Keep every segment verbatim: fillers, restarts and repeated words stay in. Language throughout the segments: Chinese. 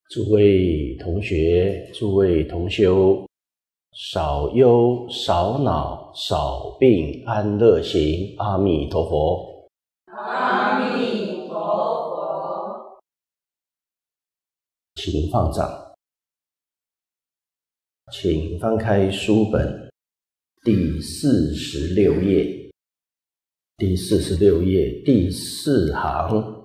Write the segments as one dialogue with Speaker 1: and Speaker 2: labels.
Speaker 1: 诸位同学，诸位同修，少忧少恼少病安乐行，阿弥陀佛。
Speaker 2: 阿弥陀佛。
Speaker 1: 请放掌，请翻开书本第四十六页，第四十六页第四行。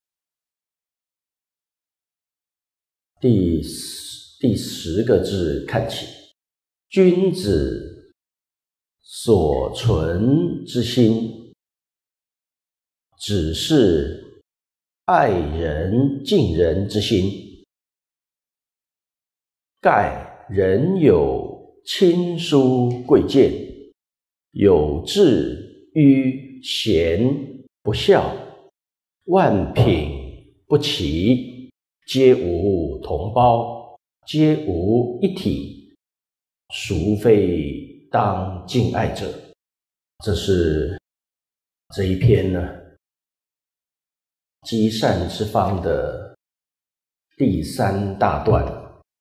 Speaker 1: 第十第十个字看起，君子所存之心，只是爱人敬人之心。盖人有亲疏贵贱，有志于贤不肖，万品不齐，皆无同胞，皆无一体，孰非当敬爱者？这是这一篇呢积善之方的第三大段。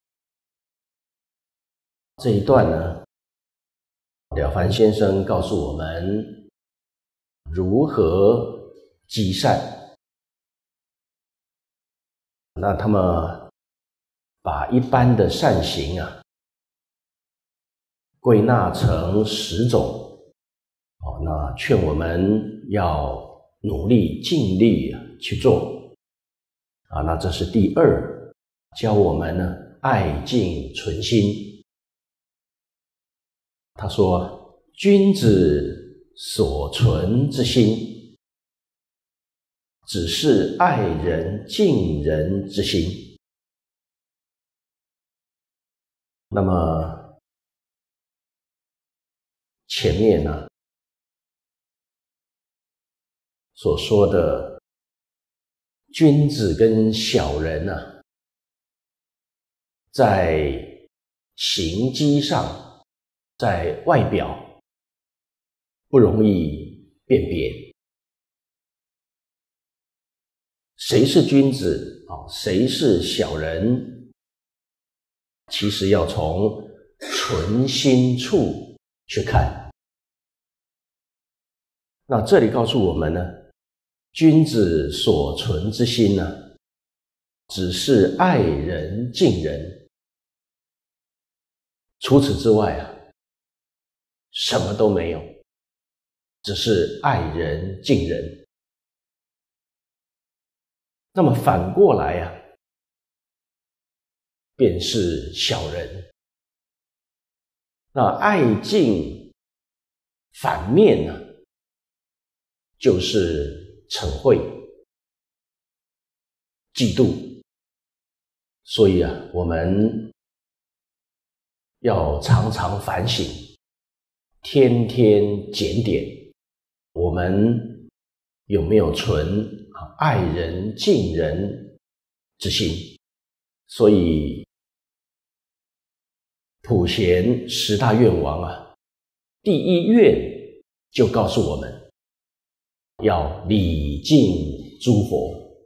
Speaker 1: 这一段呢，了凡先生告诉我们如何积善。那他们把一般的善行啊归纳成十种，哦，那劝我们要努力尽力去做啊。那这是第二，教我们呢爱敬存心。他说，君子所存之心，只是爱人敬人之心。那么前面呢所说的君子跟小人呢、啊，在行迹上，在外表不容易辨别。谁是君子啊？谁是小人？其实要从存心处去看。那这里告诉我们呢，君子所存之心呢，只是爱人敬人，除此之外啊，什么都没有，只是爱人敬人。那么反过来啊，便是小人。那爱敬反面呢，就是嗔恚、嫉妒。所以啊，我们要常常反省，天天检点，我们有没有存爱人敬人之心？所以普贤十大愿王啊，第一愿就告诉我们，要礼敬诸佛。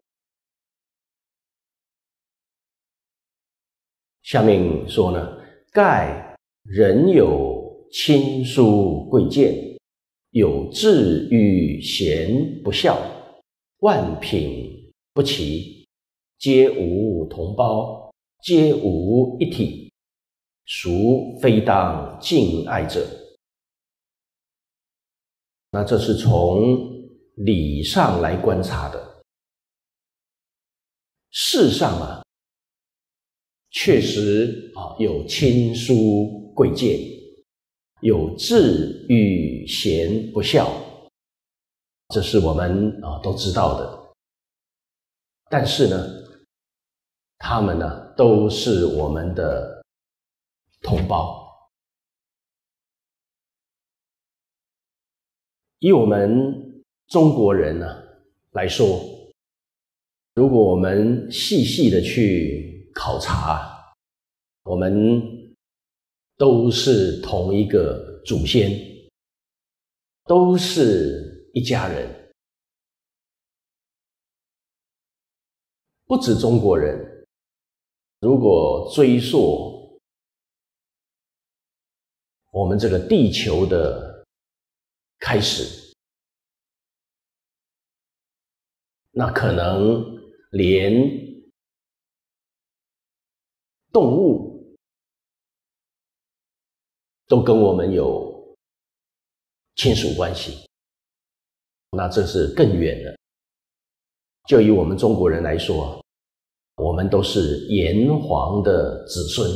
Speaker 1: 下面说呢，盖人有亲疏贵贱，有志于贤不肖，万品不齐，皆无同胞，皆无一体，孰非当敬爱者？那这是从理上来观察的。事上啊，确实啊有亲疏贵贱，有志于贤不肖，这是我们啊都知道的。但是呢，他们呢都是我们的同胞。以我们中国人呢来说，如果我们细细的去考察，我们都是同一个祖先，都是一家人。不止中国人， 如果追溯我们这个地球的开始，那可能连动物都跟我们有亲属关系，那这是更远了。就以我们中国人来说，我们都是炎黄的子孙，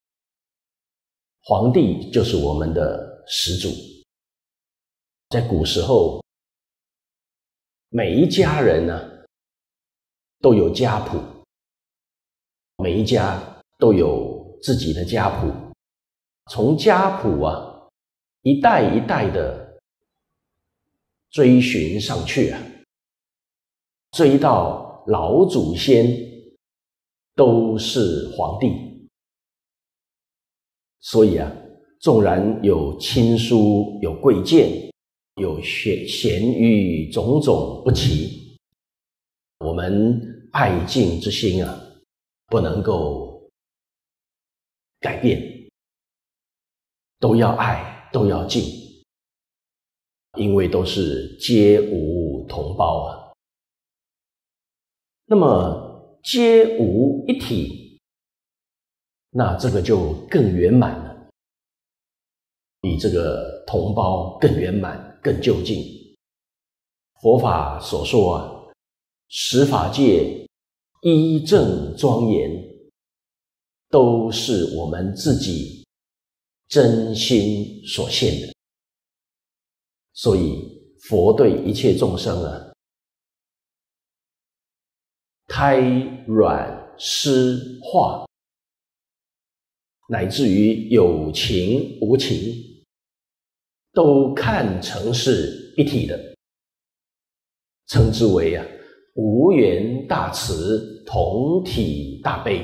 Speaker 1: 黄帝就是我们的始祖。在古时候，每一家人呢、啊、都有家谱，每一家都有自己的家谱，从家谱啊一代一代的追寻上去啊，追到老祖先都是皇帝。所以啊，纵然有亲疏，有贵贱，有贤贤愚，种种不齐，我们爱敬之心啊，不能够改变，都要爱，都要敬，因为都是皆无同胞啊。那么皆无一体，那这个就更圆满了，比这个同胞更圆满，更究竟。佛法所说啊，十法界一正庄严，都是我们自己真心所现的。所以佛对一切众生啊，胎卵湿化，乃至于有情无情，都看成是一体的，称之为啊无缘大慈，同体大悲。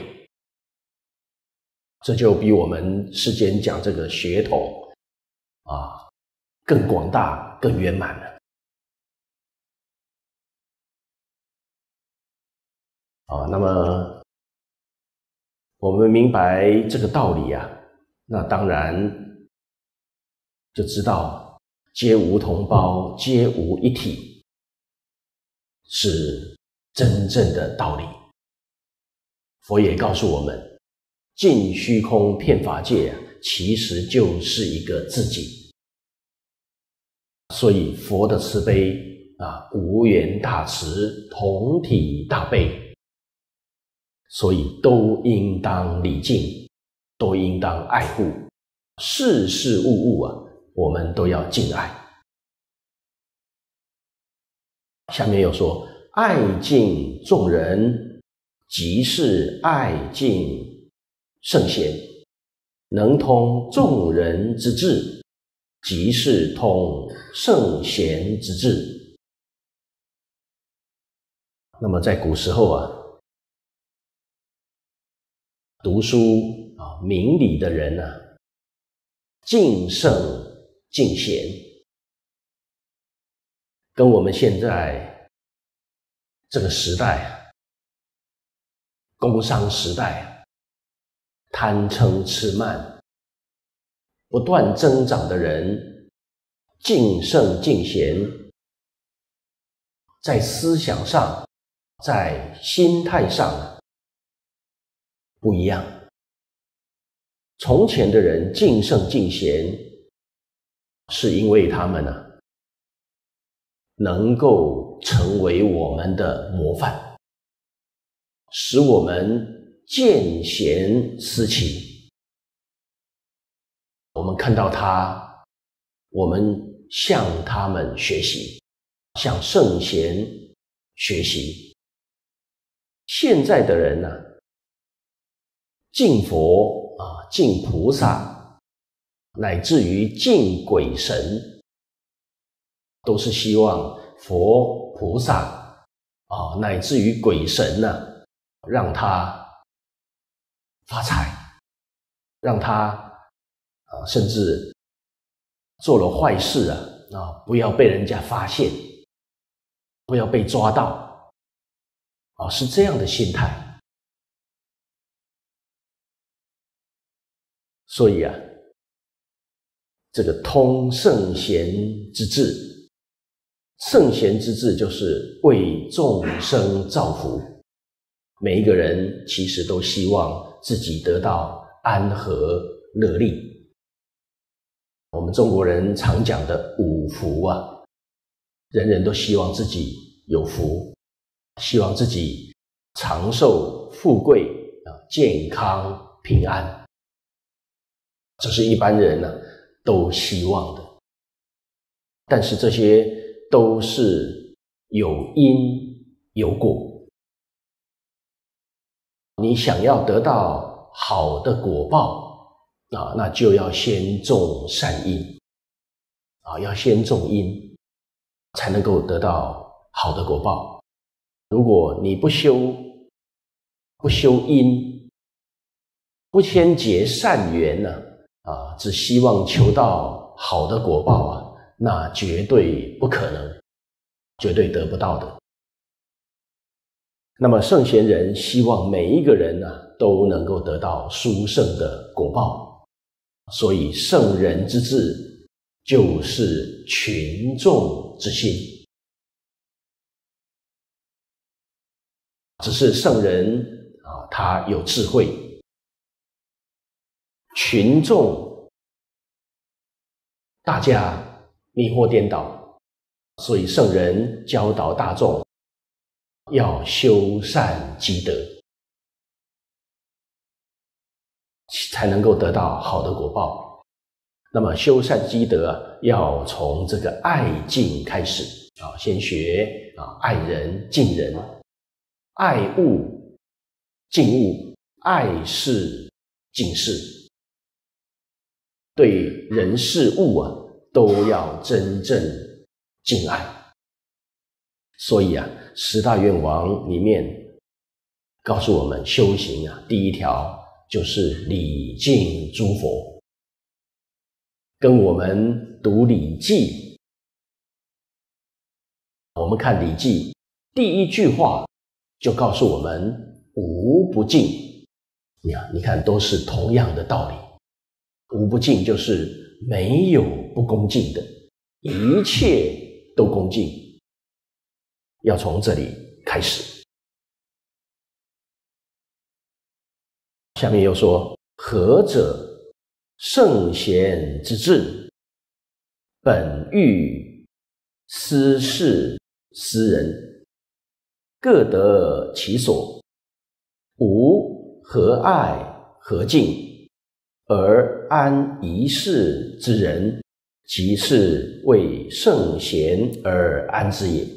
Speaker 1: 这就比我们世间讲这个血统啊更广大，更圆满了。啊，那么我们明白这个道理啊，那当然就知道皆无同胞，皆无一体是真正的道理。佛也告诉我们，尽虚空遍法界啊，其实就是一个自己。所以佛的慈悲啊，无缘大慈，同体大悲。所以都应当礼敬，都应当爱护，事事物物啊，我们都要敬爱。下面又说，爱敬众人，即是爱敬圣贤，能通众人之志，即是通圣贤之志。那么在古时候啊，读书啊，明理的人啊，敬圣敬贤，跟我们现在这个时代，工商时代，贪嗔痴慢不断增长的人，敬圣敬贤，在思想上，在心态上不一样。从前的人敬圣敬贤，是因为他们啊，能够成为我们的模范，使我们见贤思齐。我们看到他，我们向他们学习，向圣贤学习。现在的人呢、啊，敬佛啊，敬菩萨，乃至于敬鬼神，都是希望佛菩萨啊，乃至于鬼神呢、啊，让他发财，让他啊，甚至做了坏事啊啊，不要被人家发现，不要被抓到啊，是这样的心态。 所以啊，这个通圣贤之志，圣贤之志就是为众生造福。每一个人其实都希望自己得到安和乐利。我们中国人常讲的五福啊，人人都希望自己有福，希望自己长寿、富贵、健康、平安，这是一般人呢、啊、都希望的。但是这些都是有因有果。你想要得到好的果报啊，那就要先种善因啊，要先种因，才能够得到好的果报。如果你不修不修因，不先结善缘呢、啊，啊，只希望求到好的果报啊，那绝对不可能，绝对得不到的。那么圣贤人希望每一个人呢、啊、都能够得到殊胜的果报，所以圣人之志就是群众之心。只是圣人啊，他有智慧，群众大家迷惑颠倒，所以圣人教导大众要修善积德，才能够得到好的果报。那么修善积德啊，要从这个爱敬开始啊，先学啊爱人敬人，爱物敬物，爱事敬事，对人事物啊都要真正敬爱。所以啊，十大愿王里面告诉我们，修行啊，第一条就是礼敬诸佛。跟我们读《礼记》，我们看《礼记》第一句话就告诉我们无不敬。你看，你看，都是同样的道理。无不敬就是没有不恭敬的，一切都恭敬。要从这里开始。下面又说，何者圣贤之志，本欲私事私人，各得其所，无何爱何敬，而安一世之人，即是为圣贤而安之也。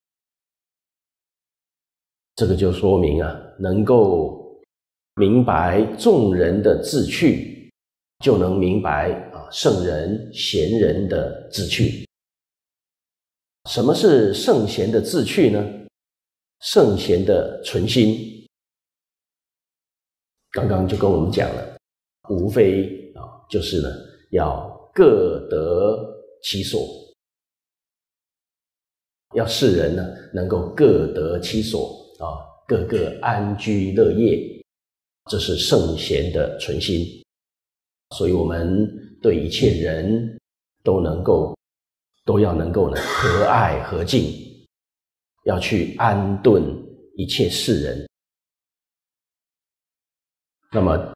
Speaker 1: 这个就说明啊，能够明白众人的志趣，就能明白啊圣人贤人的志趣。什么是圣贤的志趣呢？圣贤的存心，刚刚就跟我们讲了，无非啊就是呢要各得其所，要世人呢能够各得其所。啊，个个安居乐业，这是圣贤的存心。所以我们对一切人都能够，都要能够呢和爱和敬，要去安顿一切世人。那么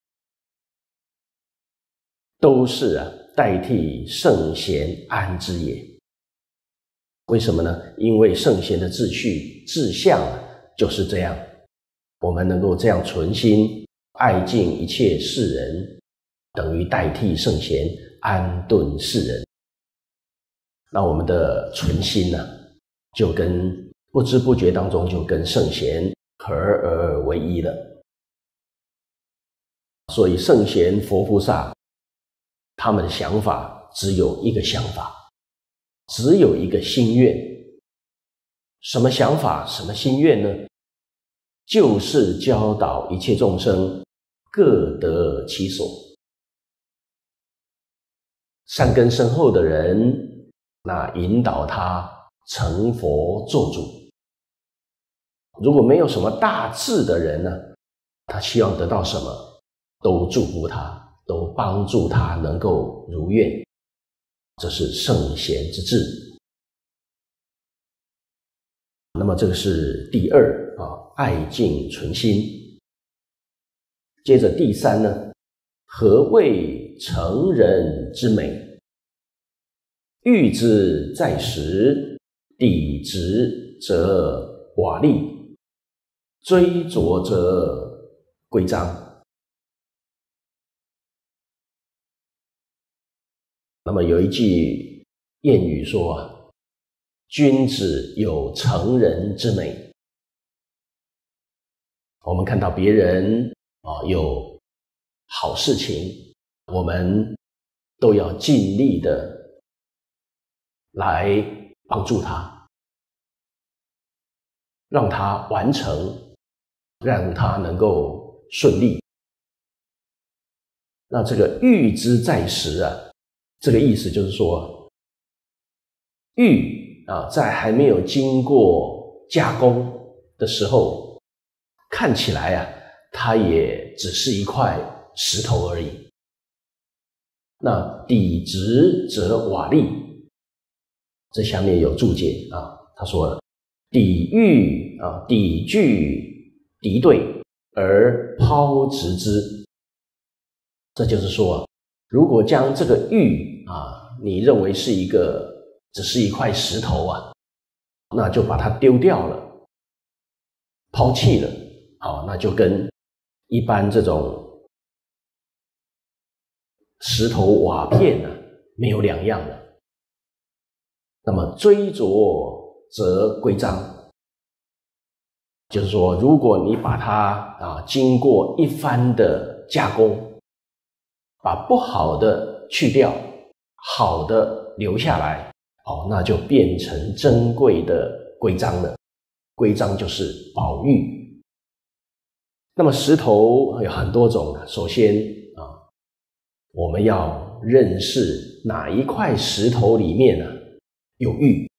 Speaker 1: 都是啊代替圣贤安之也。为什么呢？因为圣贤的志趣志向啊就是这样，我们能够这样存心爱敬一切世人，等于代替圣贤安顿世人。那我们的存心呢、啊，就跟不知不觉当中就跟圣贤合而为一了。所以圣贤佛菩萨他们的想法只有一个想法，只有一个心愿。什么想法，什么心愿呢？就是教导一切众生各得其所。善根深厚的人，那引导他成佛做主。如果没有什么大志的人呢，他希望得到什么都祝福他， 都帮助他能够如愿，这是圣贤之治。那么这个是第二啊，爱敬存心。接着第三呢，何谓成人之美？欲之在时，抵直则瓦砾，追逐则规章。那么有一句谚语说啊，君子有成人之美。我们看到别人啊有好事情，我们都要尽力的来帮助他，让他完成，让他能够顺利。那这个欲之在时啊，这个意思就是说，玉啊，在还没有经过加工的时候，看起来啊，它也只是一块石头而已。那抵直则瓦砾，这下面有注解啊，他说抵御啊，抵拒敌对而抛直之，这就是说，如果将这个玉啊，你认为是一个只是一块石头啊，那就把它丢掉了，抛弃了，啊，那就跟一般这种石头瓦片啊没有两样了。那么追逐则规章，就是说，如果你把它啊经过一番的加工，把不好的去掉，好的留下来，哦，那就变成珍贵的规章了。规章就是宝玉。那么石头有很多种，首先啊，我们要认识哪一块石头里面呢有玉，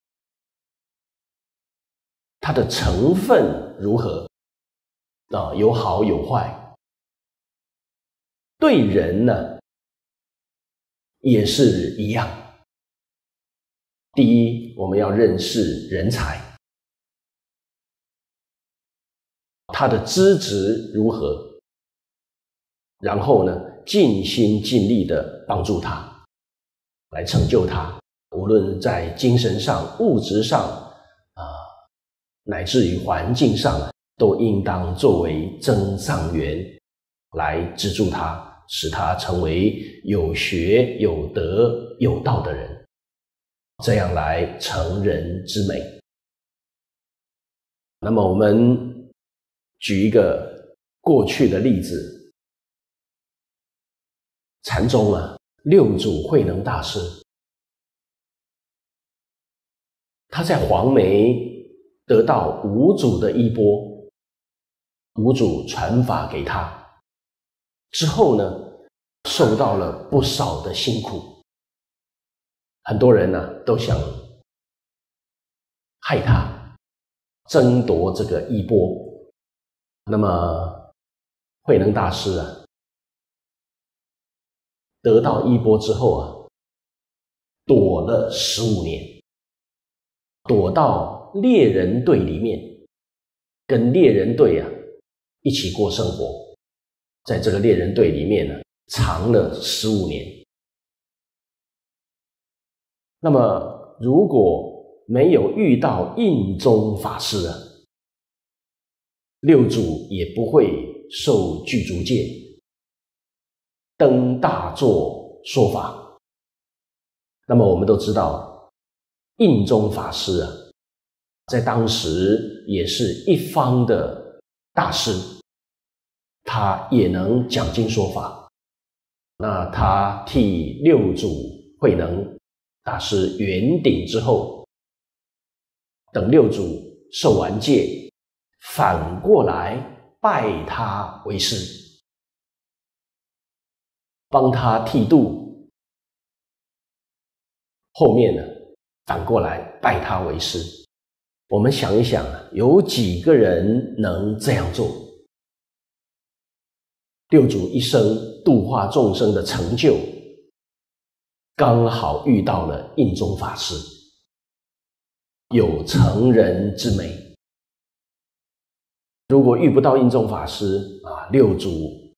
Speaker 1: 它的成分如何啊，有好有坏。对人呢也是一样。第一，我们要认识人才，他的资质如何，然后呢，尽心尽力的帮助他，来成就他，无论在精神上、物质上啊，乃至于环境上，都应当作为增上缘来资助他，使他成为有学有德有道的人，这样来成人之美。那么我们举一个过去的例子，禅宗啊，六祖慧能大师，他在黄梅得到五祖的衣钵，五祖传法给他之后呢，受到了不少的辛苦，很多人呢、啊、都想害他，争夺这个衣钵。那么慧能大师啊，得到衣钵之后啊，躲了十五年，躲到猎人队里面，跟猎人队啊一起过生活，在这个猎人队里面呢，藏了十五年。那么如果没有遇到印宗法师啊，六祖也不会受具足戒，登大座说法。那么我们都知道，印宗法师啊，在当时也是一方的大师，他也能讲经说法。那他替六祖慧能大师圆顶之后，等六祖受完戒，反过来拜他为师，帮他剃度，后面呢，反过来拜他为师。我们想一想，有几个人能这样做？六祖一生度化众生的成就，刚好遇到了印宗法师，有成人之美。如果遇不到印宗法师啊，六祖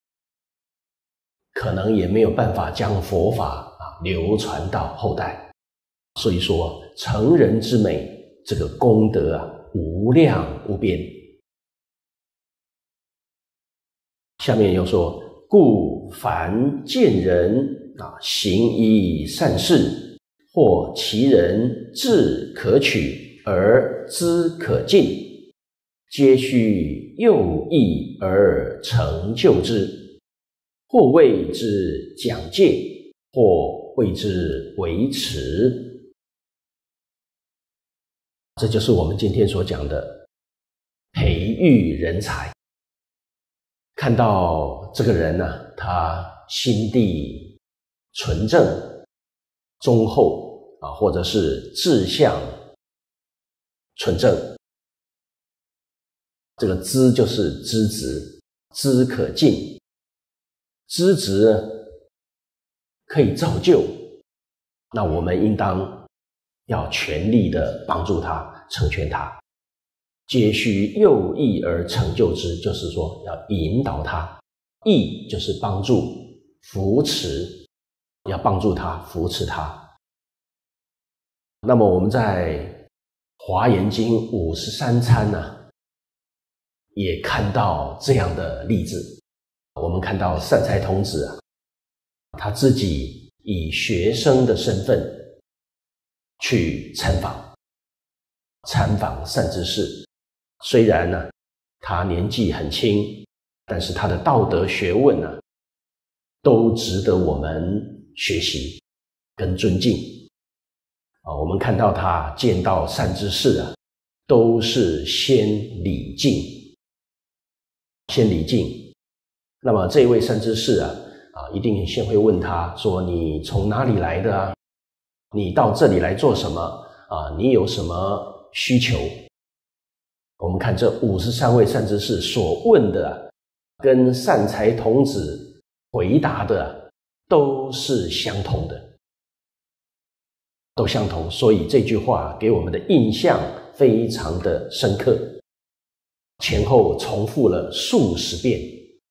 Speaker 1: 可能也没有办法将佛法啊流传到后代。所以说，成人之美这个功德啊，无量无边。下面又说，故凡见人啊行一善事，或其人智可取而知可尽，皆须诱益而成就之，或谓之讲戒，或谓之维持。这就是我们今天所讲的培育人才。看到这个人呢、啊，他心地纯正、忠厚啊，或者是志向纯正。这个知就是知止，知可尽，知止可以造就，那我们应当要全力的帮助他，成全他。皆须诱益而成就之，就是说要引导他，益就是帮助、扶持，要帮助他、扶持他。那么我们在《华严经》五十三参呢、啊，也看到这样的例子。我们看到善财童子啊，他自己以学生的身份去参访，参访善知识。虽然呢，他年纪很轻，但是他的道德学问呢，都值得我们学习跟尊敬。啊，我们看到他见到善知识啊，都是先礼敬，先礼敬。那么这位善知识啊，啊，一定先会问他说：“你从哪里来的啊？你到这里来做什么？啊，你有什么需求？”我们看这五十三位善知识所问的、啊，跟善财童子回答的、啊、都是相同的，都相同。所以这句话给我们的印象非常的深刻，前后重复了数十遍。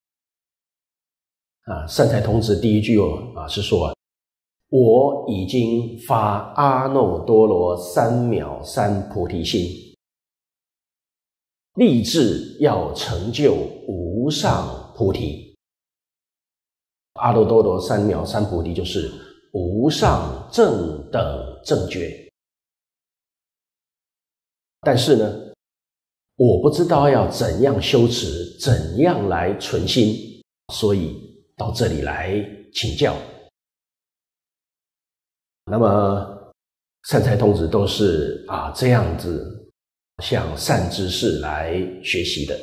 Speaker 1: 啊，善财童子第一句哦啊是说，我已经发阿耨多罗三藐三菩提心。立志要成就无上菩提。阿耨多罗三藐三菩提就是无上正等正觉。但是呢，我不知道要怎样修持，怎样来存心，所以到这里来请教。那么善财童子都是啊这样子向善知识来学习的。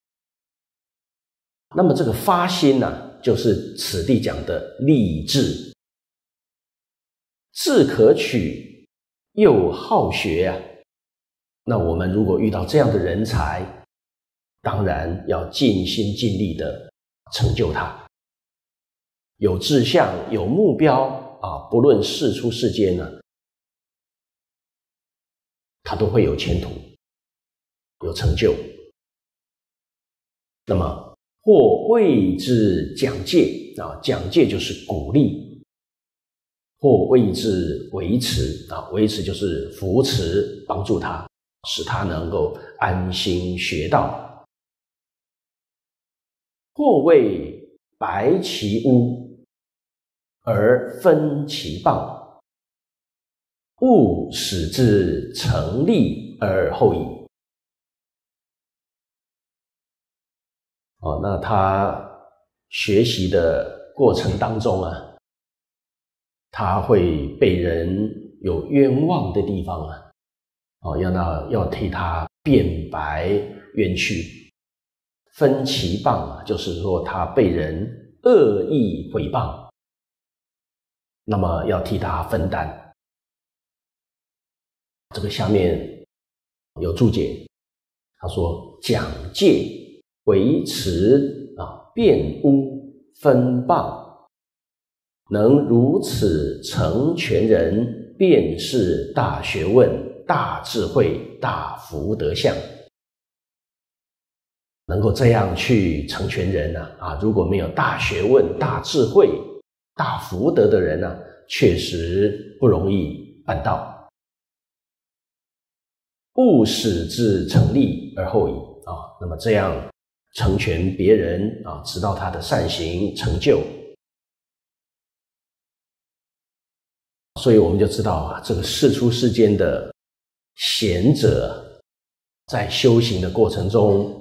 Speaker 1: 那么这个发心呢、啊，就是此地讲的立志。志可取，又好学啊。那我们如果遇到这样的人才，当然要尽心尽力的成就他。有志向，有目标啊，不论世出世间呢，他都会有前途。有成就。那么或谓之讲戒啊，讲戒就是鼓励；或谓之维持啊，维持就是扶持，帮助他，使他能够安心学道；或谓白其屋而分其谤，勿使之成立而后已。哦，那他学习的过程当中啊，他会被人有冤枉的地方啊，哦，要那要替他辩白冤屈。分其谤啊，就是说他被人恶意诽谤，那么要替他分担。这个下面有注解，他说讲戒维持啊，辩污分棒，能如此成全人，便是大学问、大智慧、大福德相。能够这样去成全人呢、啊？啊，如果没有大学问、大智慧、大福德的人呢、啊，确实不容易办到。勿使之成立而后已啊，那么这样成全别人啊，直到他的善行成就。所以我们就知道啊，这个世出世间的贤者，在修行的过程中，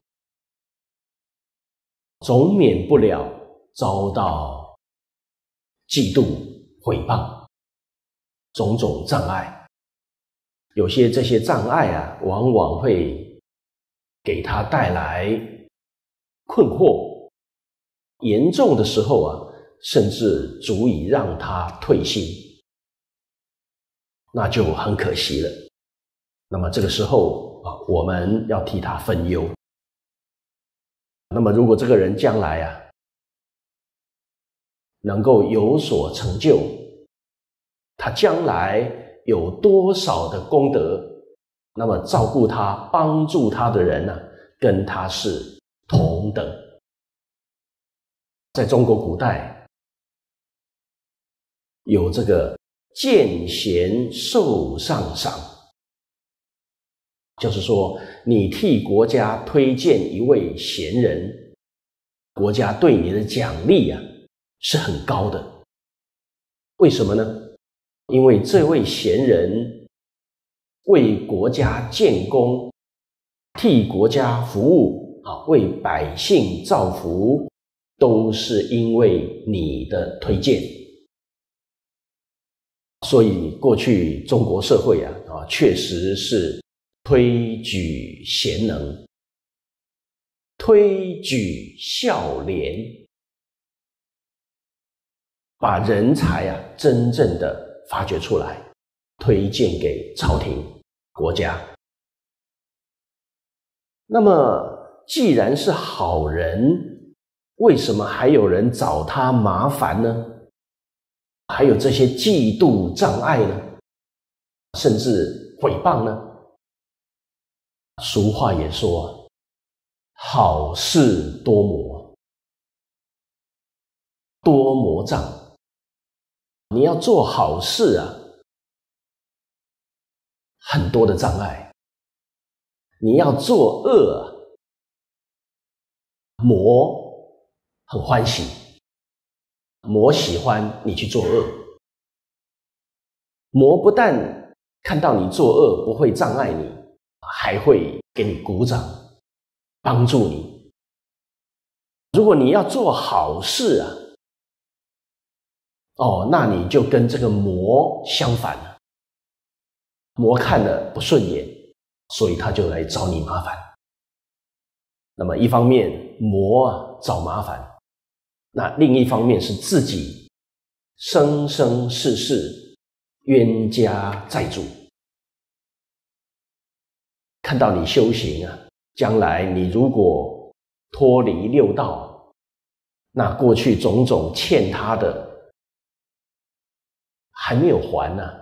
Speaker 1: 总免不了遭到嫉妒、毁谤种种障碍。有些这些障碍啊，往往会给他带来困惑，严重的时候啊，甚至足以让他退心，那就很可惜了。那么这个时候啊，我们要替他分忧。那么如果这个人将来啊，能够有所成就，他将来有多少的功德，那么照顾他、帮助他的人呢、啊，跟他是同等。在中国古代有这个见贤受上赏，就是说你替国家推荐一位贤人，国家对你的奖励啊是很高的。为什么呢？因为这位贤人为国家建功，替国家服务啊，为百姓造福，都是因为你的推荐。所以过去中国社会啊，啊确实是推举贤能，推举孝廉，把人才啊真正的发掘出来，推荐给朝廷国家。那么既然是好人，为什么还有人找他麻烦呢？还有这些嫉妒障碍呢？甚至毁谤呢？俗话也说，好事多磨，多磨障。你要做好事啊，很多的障碍；你要做恶啊，魔很欢喜，魔喜欢你去做恶。魔不但看到你作恶不会障碍你，还会给你鼓掌，帮助你。如果你要做好事啊，哦，那你就跟这个魔相反了。魔看了不顺眼，所以他就来找你麻烦。那么一方面魔啊找麻烦，那另一方面是自己生生世世冤家债主。看到你修行啊，将来你如果脱离六道，那过去种种欠他的还没有还呢、啊，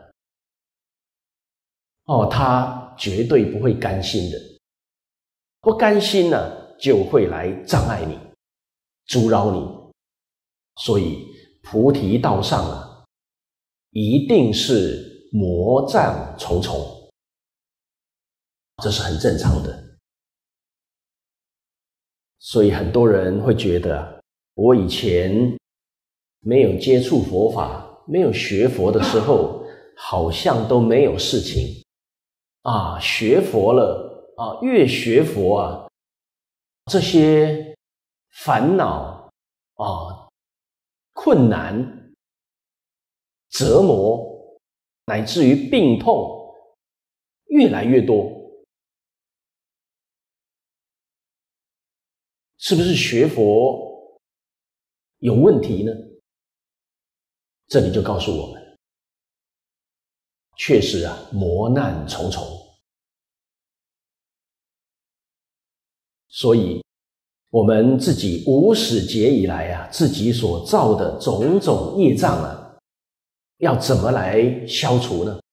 Speaker 1: 哦，他绝对不会甘心的，不甘心呢、啊，就会来障碍你，阻扰你。所以菩提道上啊，一定是魔障重重，这是很正常的。所以很多人会觉得啊，我以前没有接触佛法，没有学佛的时候，好像都没有事情啊。学佛了啊，越学佛啊，这些烦恼啊、困难、折磨，乃至于病痛越来越多。是不是学佛有问题呢？这里就告诉我们，确实啊，磨难重重。所以我们自己无始劫以来啊，自己所造的种种业障啊，要怎么来消除呢？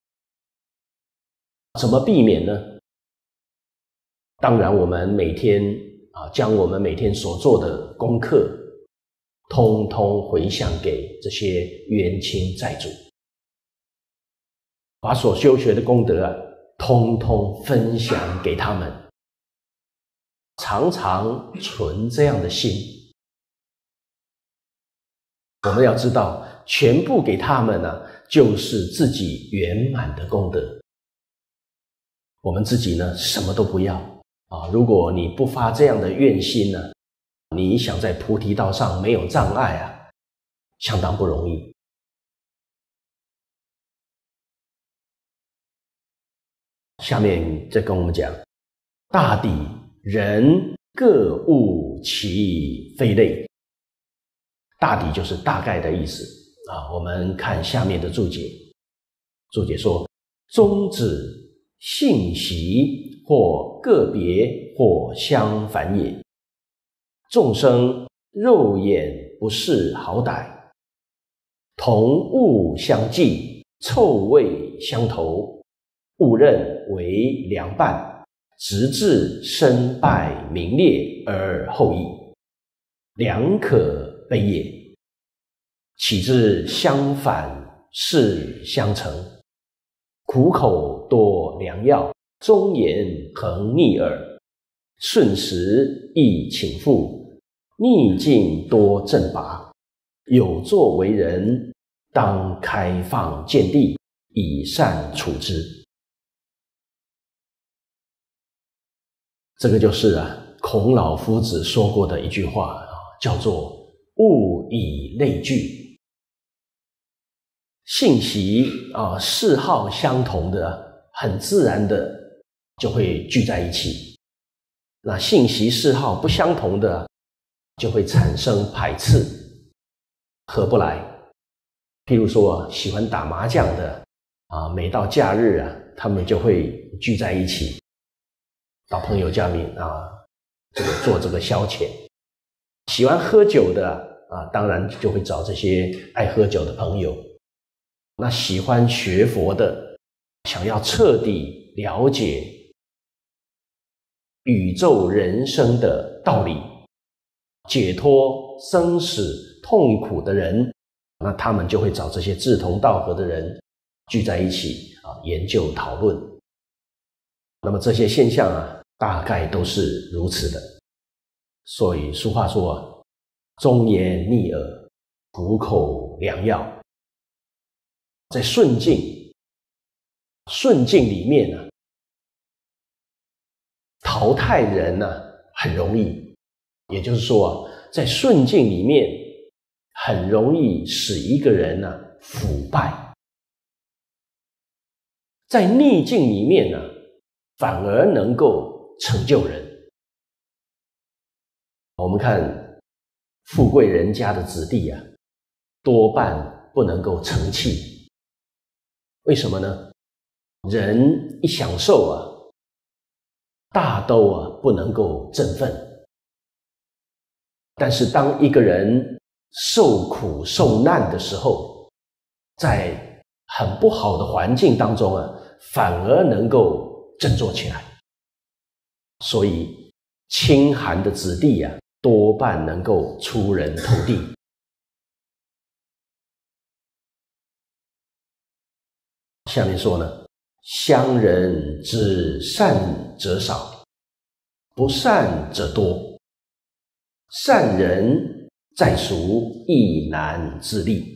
Speaker 1: 怎么避免呢？当然，我们每天啊，将我们每天所做的功课，通通回向给这些冤亲债主，把所修学的功德啊，通通分享给他们，常常存这样的心。我们要知道，全部给他们呢、啊，就是自己圆满的功德。我们自己呢，什么都不要啊！如果你不发这样的愿心呢，你想在菩提道上没有障碍啊，相当不容易。下面再跟我们讲，大抵人各悟其非类。大抵就是大概的意思啊。我们看下面的注解，注解说：宗旨性习或个别或相反也。众生肉眼不识好歹，同物相忌，臭味相投，误认为良伴，直至身败名裂而后已，良可悲也。岂知相反事相成，苦口多良药，忠言恒逆耳，顺时易请复，逆境多正拔。有作为人，当开放见地，以善处之。这个就是啊，孔老夫子说过的一句话，叫做物以类聚。性习啊，嗜好相同的，很自然的就会聚在一起。那性习嗜好不相同的，就会产生排斥，合不来。譬如说，喜欢打麻将的啊，每到假日啊，他们就会聚在一起，到朋友家里啊，这个做这个消遣。喜欢喝酒的啊，当然就会找这些爱喝酒的朋友。那喜欢学佛的，想要彻底了解宇宙人生的道理，解脱生死痛苦的人，那他们就会找这些志同道合的人聚在一起啊，研究讨论。那么这些现象啊，大概都是如此的。所以俗话说啊，忠言逆耳，苦口良药。在顺境，顺境里面呢、啊，淘汰人呢、啊、很容易，也就是说啊，在顺境里面很容易使一个人呢、啊、腐败，在逆境里面呢、啊，反而能够成就人。我们看富贵人家的子弟啊，多半不能够成器。为什么呢？人一享受啊，大都啊不能够振奋。但是当一个人受苦受难的时候，在很不好的环境当中啊，反而能够振作起来。所以清寒的子弟啊，多半能够出人头地。下面说呢，乡人之善者少，不善者多。善人在俗，亦难自立。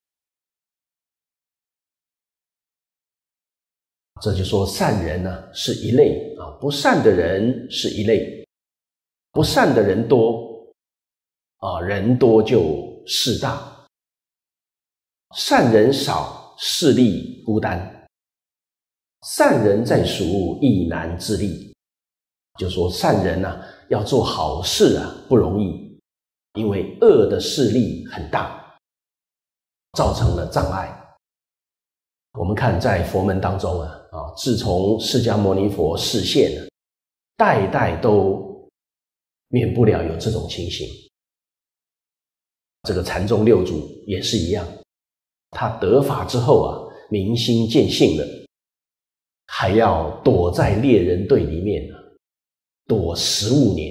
Speaker 1: 这就说善人呢、啊、是一类啊，不善的人是一类。不善的人多啊，人多就势大；善人少，势力孤单。善人在俗，亦难自立。就说善人啊，要做好事啊不容易，因为恶的势力很大，造成了障碍。我们看在佛门当中啊，啊，自从释迦牟尼佛示现了，代代都免不了有这种情形。这个禅宗六祖也是一样，他得法之后啊，明心见性了，还要躲在猎人队里面啊，躲十五年。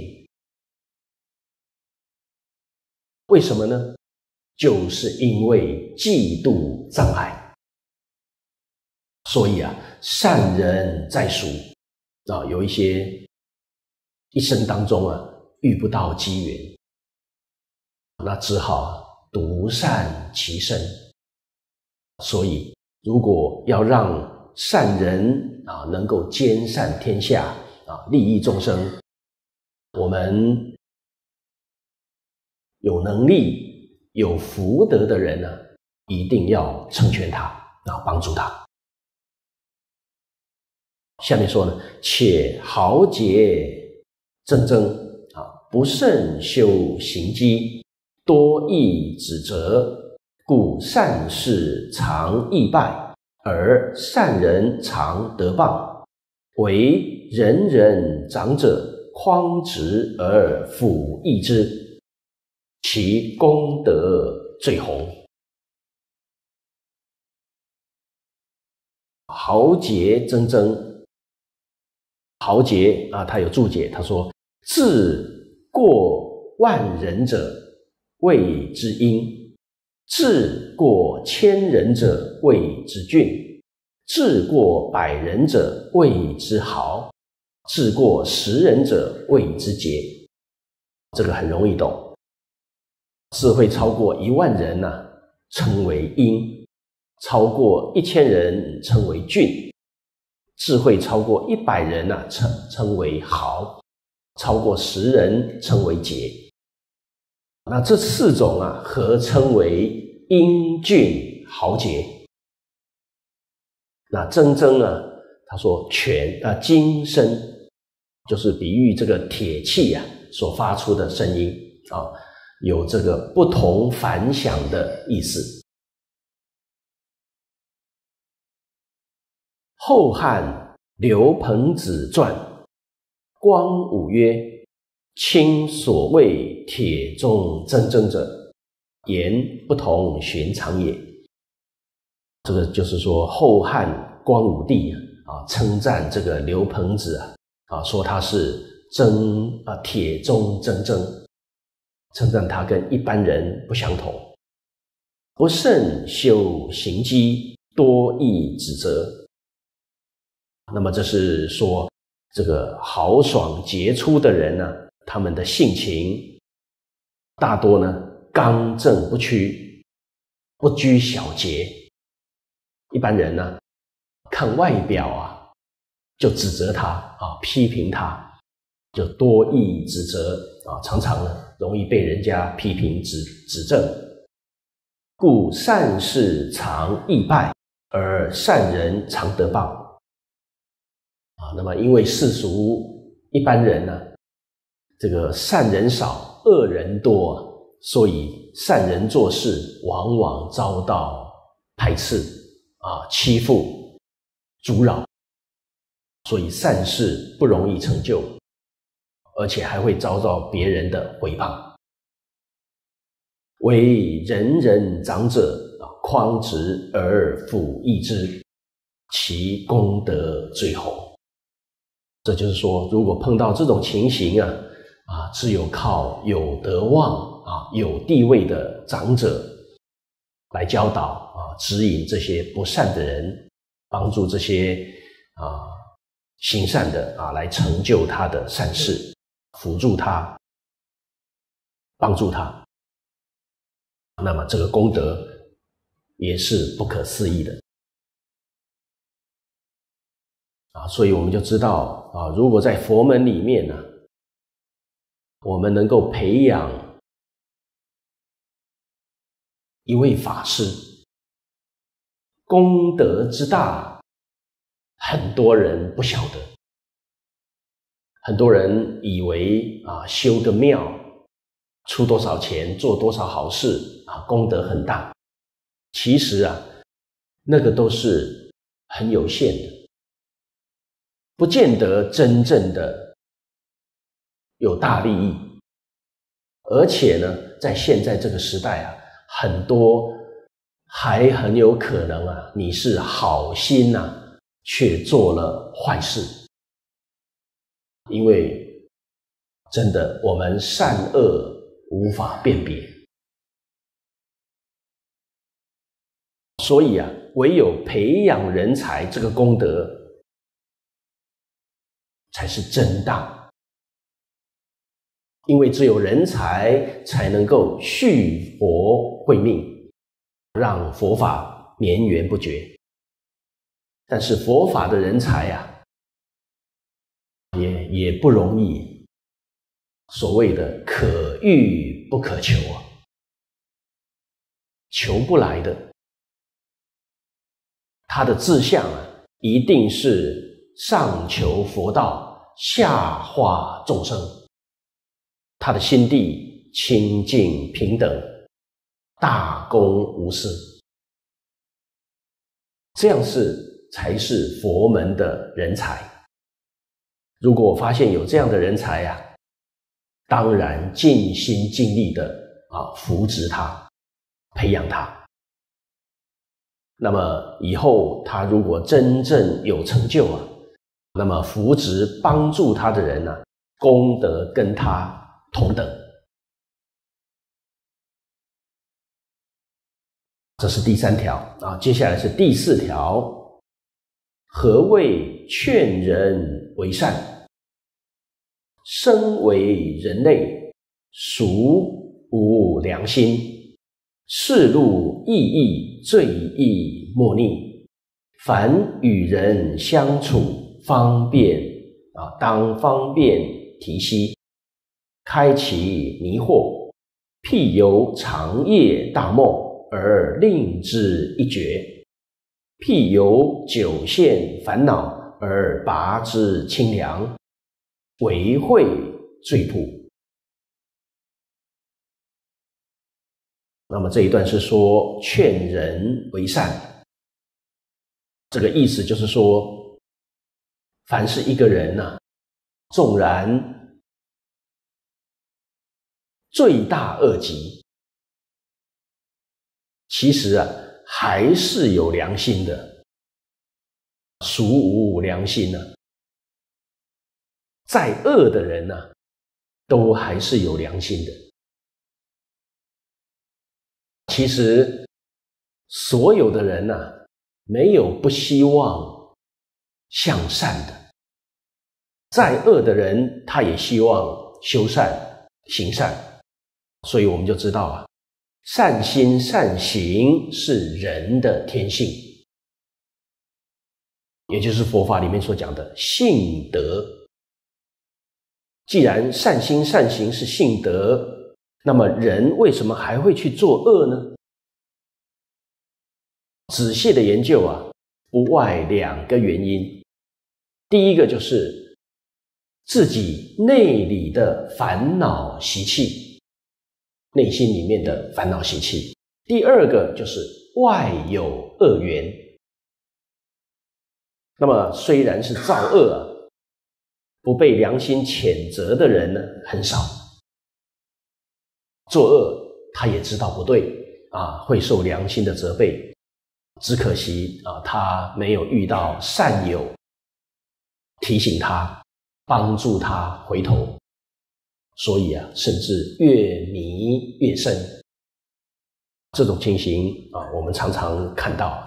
Speaker 1: 为什么呢？就是因为嫉妒障碍。所以啊，善人在俗啊，有一些一生当中啊遇不到机缘，那只好独善其身。所以如果要让善人啊能够兼善天下啊，利益众生，我们有能力有福德的人呢、啊，一定要成全他啊，帮助他。下面说呢，且豪杰铮铮啊，不慎修行机，多益指责，故善事常易败，而善人常得报。唯人人长者匡直而辅益之，其功德最宏。豪杰铮铮，豪杰啊，他有注解，他说：智过万人者谓之英，智过千人者谓之俊，智过百人者谓之豪，智过十人者谓之杰。这个很容易懂，智慧超过一万人呢、啊，称为英；超过一千人称为俊；智慧超过一百人呢、啊，称称为豪；超过十人称为杰。那这四种啊，合称为英俊豪杰。那铮铮呢，他说全啊金声，就是比喻这个铁器啊所发出的声音啊，有这个不同凡响的意思。后汉刘朋子传，光武曰：卿所谓铁中铮铮者，言不同寻常也。这个就是说，后汉光武帝啊，称赞这个刘朋子啊，啊说他是铮啊铁中铮铮，称赞他跟一般人不相同。不慎修行机，多益指责。那么这是说，这个豪爽杰出的人呢、啊，他们的性情大多呢刚正不屈，不拘小节。一般人呢看外表啊，就指责他啊，批评他，就多益指责啊，常常呢容易被人家批评指指正。故善事常易败，而善人常得报。啊，那么因为世俗一般人呢、啊，这个善人少，恶人多，所以善人做事往往遭到排斥啊、欺负、阻扰，所以善事不容易成就，而且还会遭到别人的诽谤。唯人人长者啊，匡直而辅益之，其功德最宏。这就是说，如果碰到这种情形啊，啊，只有靠有德望啊、有地位的长者来教导啊、指引这些不善的人，帮助这些啊行善的啊来成就他的善事，辅助他，帮助他。那么这个功德也是不可思议的。啊，所以我们就知道啊，如果在佛门里面呢、啊，我们能够培养一位法师，功德之大，很多人不晓得。很多人以为啊，修个庙，出多少钱，做多少好事啊，功德很大。其实啊，那个都是很有限的。不见得真正的有大利益而且呢，在现在这个时代啊，很多还很有可能啊，你是好心啊，却做了坏事。因为真的，我们善恶无法辨别，所以啊，唯有培养人才这个功德才是真当。因为只有人才才能够续佛慧命，让佛法绵延不绝。但是佛法的人才啊，也也不容易，所谓的可遇不可求啊，求不来的。他的志向啊，一定是上求佛道，下化众生。他的心地清净平等，大公无私，这样是才是佛门的人才。如果我发现有这样的人才啊，当然尽心尽力的啊扶植他，培养他。那么以后他如果真正有成就啊，那么扶植帮助他的人啊，功德跟他同等。这是第三条啊，接下来是第四条。何谓劝人为善？身为人类，孰无良心？世路意义，最易莫逆。凡与人相处，方便啊，当方便提息，开其迷惑，譬犹长夜大梦，而令之一觉；譬犹久陷烦恼，而拔之清凉，为慧最朴。那么这一段是说劝人为善，这个意思就是说，凡是一个人啊，纵然罪大恶极，其实啊还是有良心的。孰无良心呢？再恶的人呢、啊，都还是有良心的。其实所有的人呢、啊，没有不希望向善的。再恶的人，他也希望修善行善。所以我们就知道啊，善心善行是人的天性，也就是佛法里面所讲的性德。既然善心善行是性德，那么人为什么还会去作恶呢？仔细的研究啊，不外两个原因。第一个就是自己内里的烦恼习气，内心里面的烦恼习气。第二个就是外有恶缘。那么虽然是造恶啊，不被良心谴责的人呢很少。作恶他也知道不对啊，会受良心的责备。只可惜啊，他没有遇到善友提醒他，帮助他回头，所以啊，甚至越迷越深。这种情形啊，我们常常看到。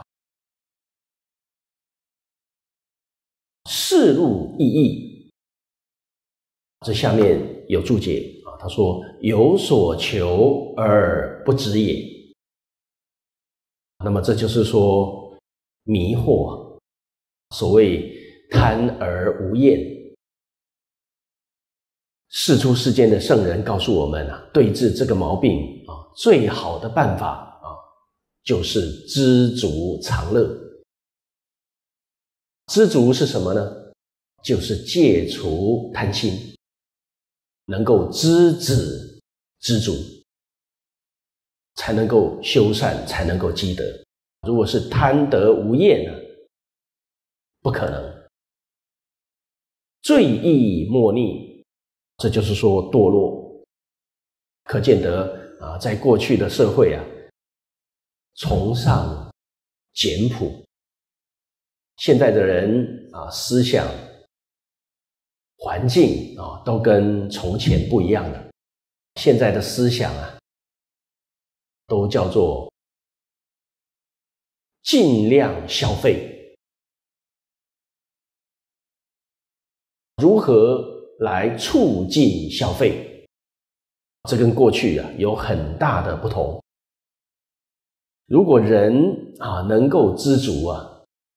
Speaker 1: 世路意义，这下面有注解啊，他说有所求而不知也。那么这就是说迷惑，所谓贪而无厌。世出世间的圣人告诉我们啊，对治这个毛病啊，最好的办法啊，就是知足常乐。知足是什么呢？就是戒除贪心，能够知止知足，才能够修善，才能够积德。如果是贪得无厌呢，不可能。最易莫逆，这就是说堕落。 可见得啊，在过去的社会啊，崇尚简朴。现在的人啊，思想、环境啊，都跟从前不一样了。现在的思想啊，都叫做尽量消费。如何来促进消费？这跟过去啊有很大的不同。如果人啊能够知足啊，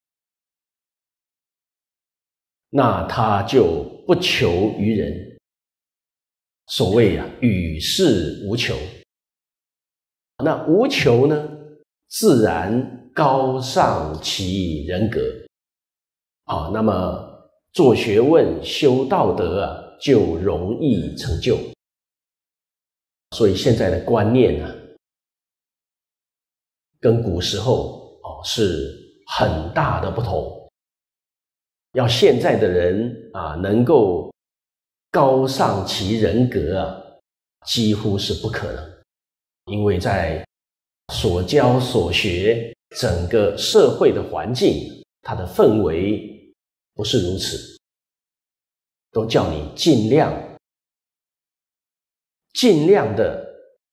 Speaker 1: 那他就不求于人。所谓啊，与世无求。那无求呢，自然高尚其人格。啊，那么做学问、修道德啊，就容易成就。所以现在的观念呢、啊，跟古时候哦是很大的不同。要现在的人啊，能够高尚其人格啊，几乎是不可能。因为在所教所学整个社会的环境，它的氛围不是如此，都叫你尽量尽量的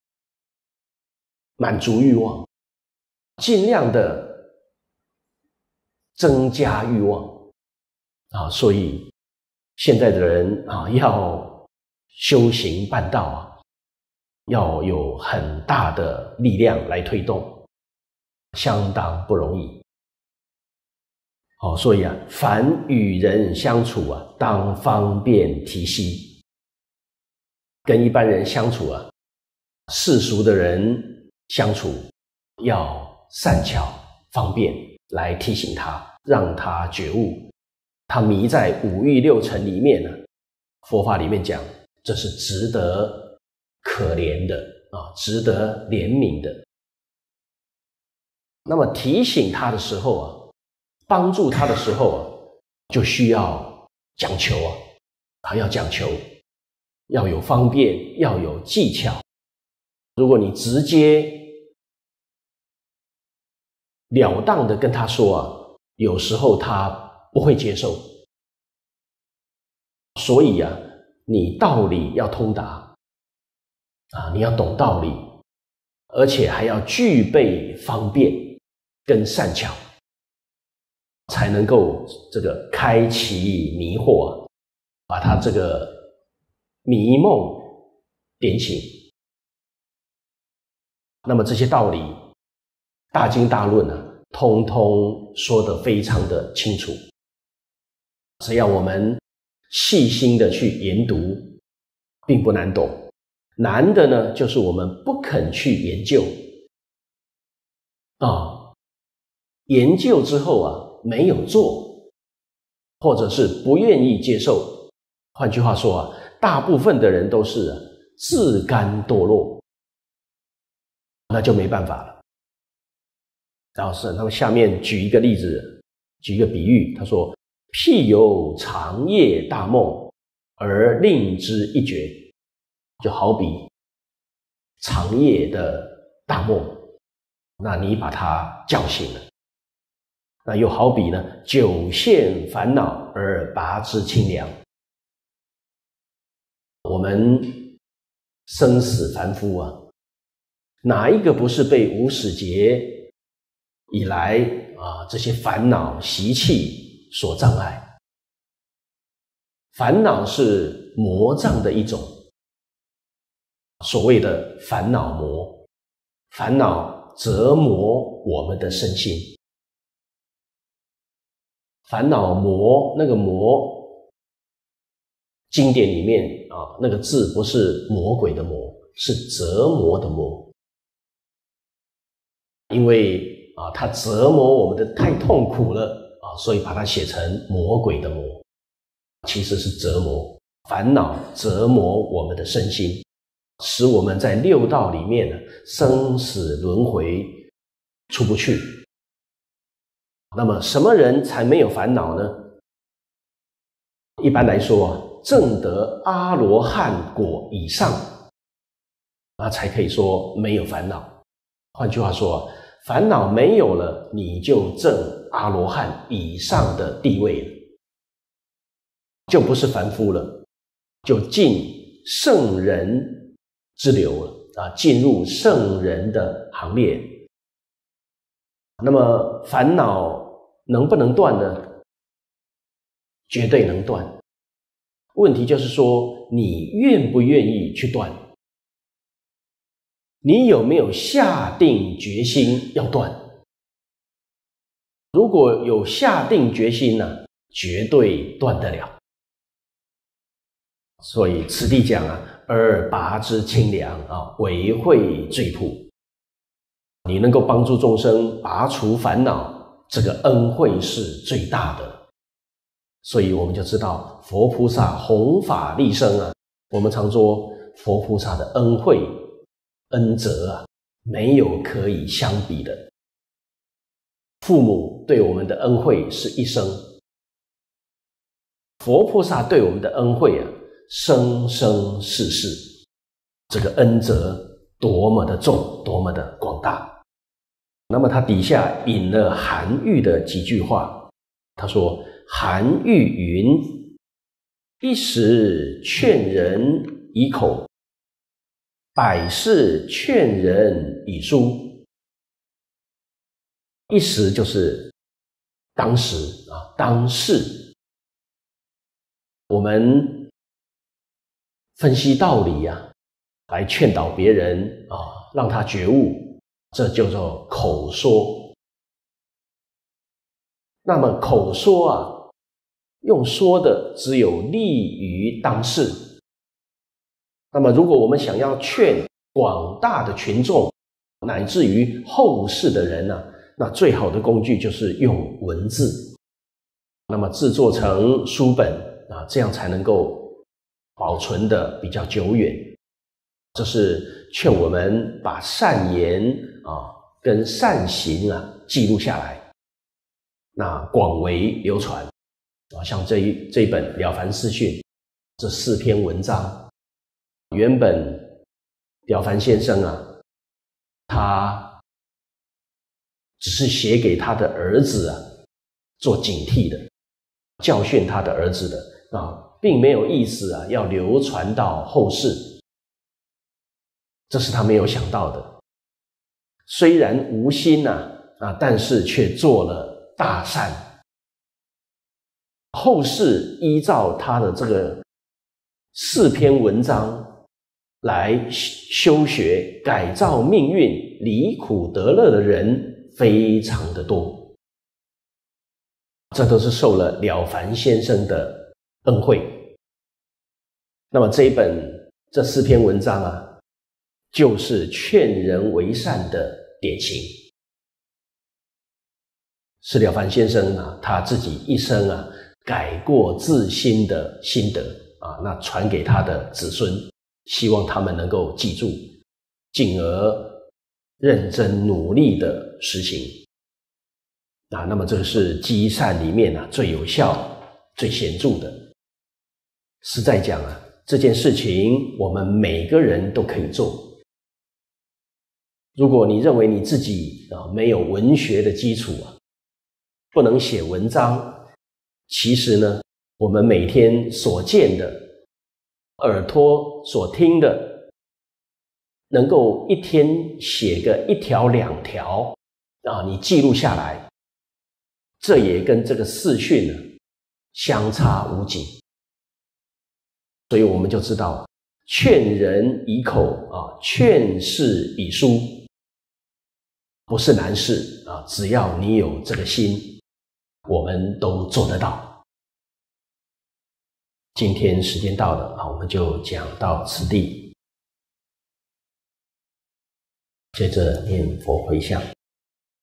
Speaker 1: 满足欲望，尽量的增加欲望啊。所以现在的人啊，要修行办道啊，要有很大的力量来推动，相当不容易。好，所以啊，凡与人相处啊，当方便提携。跟一般人相处啊，世俗的人相处，要善巧方便来提醒他，让他觉悟。他迷在五欲六尘里面呢、啊，佛法里面讲，这是值得可怜的啊，值得怜悯的。那么提醒他的时候啊，帮助他的时候啊，就需要讲求啊，还要讲求，要有方便，要有技巧。如果你直接了当的跟他说啊，有时候他不会接受。所以啊，你道理要通达啊，你要懂道理，而且还要具备方便跟善巧，才能够这个开其迷惑啊，把他这个迷梦点醒。那么这些道理，大经大论啊，通通说得非常的清楚。只要我们细心的去研读，并不难懂。难的呢，就是我们不肯去研究啊，研究之后啊，没有做，或者是不愿意接受。换句话说啊，大部分的人都是、啊、自甘堕落，那就没办法了。然后是他们下面举一个例子，举一个比喻，他说：譬有长夜大梦，而令之一觉。就好比长夜的大梦，那你把它叫醒了。那又好比呢，久陷烦恼而拔之清凉。我们生死凡夫啊，哪一个不是被无始劫以来啊这些烦恼习气所障碍？烦恼是魔障的一种，所谓的烦恼魔，烦恼折磨我们的身心。烦恼魔，那个魔，经典里面啊，那个字不是魔鬼的魔，是折磨的磨。因为啊，它折磨我们的太痛苦了啊，所以把它写成魔鬼的魔，其实是折磨。烦恼折磨我们的身心，使我们在六道里面呢，生死轮回出不去。那么什么人才没有烦恼呢？一般来说啊，证得阿罗汉果以上那才可以说没有烦恼。换句话说，烦恼没有了，你就证阿罗汉以上的地位了，就不是凡夫了，就进圣人之流了啊，进入圣人的行列。那么烦恼能不能断呢？绝对能断。问题就是说，你愿不愿意去断？你有没有下定决心要断？如果有下定决心呢、啊，绝对断得了。所以此地讲啊，而拔之清凉啊，为慧最普。你能够帮助众生拔除烦恼，这个恩惠是最大的。所以我们就知道佛菩萨弘法利生啊，我们常说佛菩萨的恩惠恩泽啊，没有可以相比的。父母对我们的恩惠是一生，佛菩萨对我们的恩惠啊，生生世世，这个恩泽多么的重，多么的广大。那么他底下引了韩愈的几句话，他说：韩愈云：一时劝人以口，百世劝人以书。一时就是当时啊，当世。我们分析道理啊，来劝导别人啊，让他觉悟，这叫做口说。那么口说啊，用说的只有利于当世。那么如果我们想要劝广大的群众，乃至于后世的人呢、啊，那最好的工具就是用文字，那么制作成书本啊，这样才能够保存的比较久远。这是劝我们把善言啊跟善行啊记录下来，那广为流传啊。像这一这一本《了凡四训》这四篇文章，原本了凡先生啊，他只是写给他的儿子啊做警惕的，教训他的儿子的啊，并没有意思啊要流传到后世。这是他没有想到的。虽然无心啊啊，但是却做了大善。后世依照他的这个四篇文章来修学改造命运、离苦得乐的人非常的多，这都是受了了凡先生的恩惠。那么这一本这四篇文章啊，就是劝人为善的典型，是了凡先生啊他自己一生啊改过自新的心得啊，那传给他的子孙，希望他们能够记住，进而认真努力的实行啊。那么这个是积善里面啊最有效、最显著的。实在讲啊，这件事情我们每个人都可以做。如果你认为你自己啊没有文学的基础啊，不能写文章，其实呢，我们每天所见的、耳朵所听的，能够一天写个一条两条啊，你记录下来，这也跟这个视讯呢相差无几。所以我们就知道，劝人以口啊，劝世以书，不是难事啊，只要你有这个心，我们都做得到。今天时间到了啊，我们就讲到此地。接着念佛回向。